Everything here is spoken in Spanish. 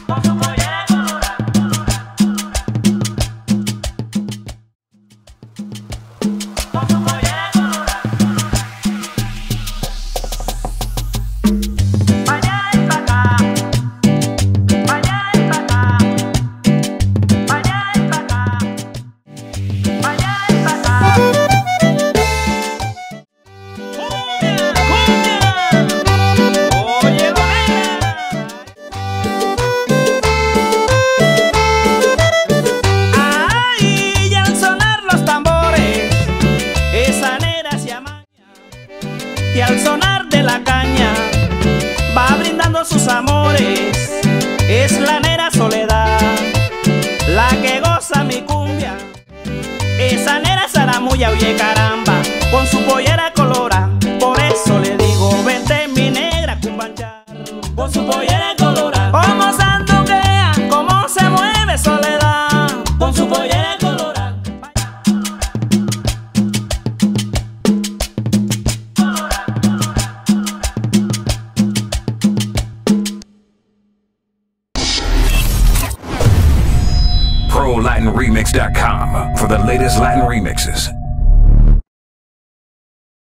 Y al sonar de la caña va brindando sus amores. Es la nera Soledad la que goza mi cumbia. Esa nera zaramulla, oye caramba, con su pollera colorada. Por eso le digo, vente mi negra cumbanchar. Con su pollera colorada, cómo sandunguea, cómo se mueve Soledad. Con su pollera colorada. ProLatinRemix.com for the latest Latin remixes.